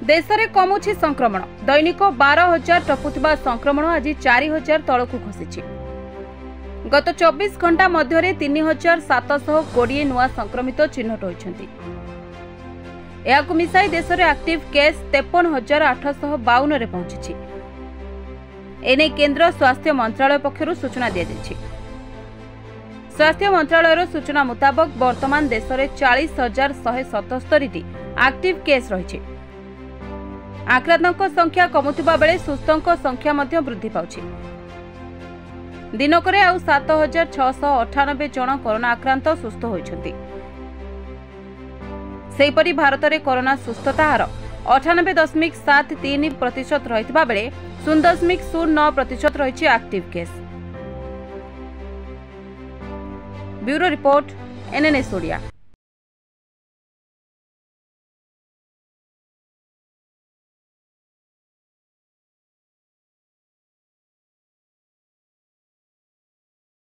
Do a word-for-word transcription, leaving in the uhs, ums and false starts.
देश में कमुछि संक्रमण दैनिक बारह हजार टपुवा संक्रमण आज चार हजार तलक खसी। गत चौबीस घंटा मध्य तीन हजार सातशह कोड़े नुआ संक्रमित चिन्हट होती। मिसाई देश में एक्टिव केस तेपन हजार आठशह बावन रे पहुंची। एने केंद्र स्वास्थ्य मंत्रालय पक्षरु सूचना दी जाइछि। स्वास्थ्य मंत्रालय सूचना मुताबक वर्तमान देश में चालीस हजार शहे सतस्तरी एक्टिव केस रही। आक्रांतों संख्या कमुवा बेले सुस्थों संख्या मध्य वृद्धि पाउछि। दिनक आउ सात हजार छःश अठानबे जन कोरोना आक्रांत सुस्थ होइछन्ति। सेहीपरि भारत में कोरोना सुस्थता हार अठानबे दशमिक सात तीन प्रतिशत रही बेले शून्य दशमिक शून्य नौ प्रतिशत रही active case. Bureau report NNS Odia.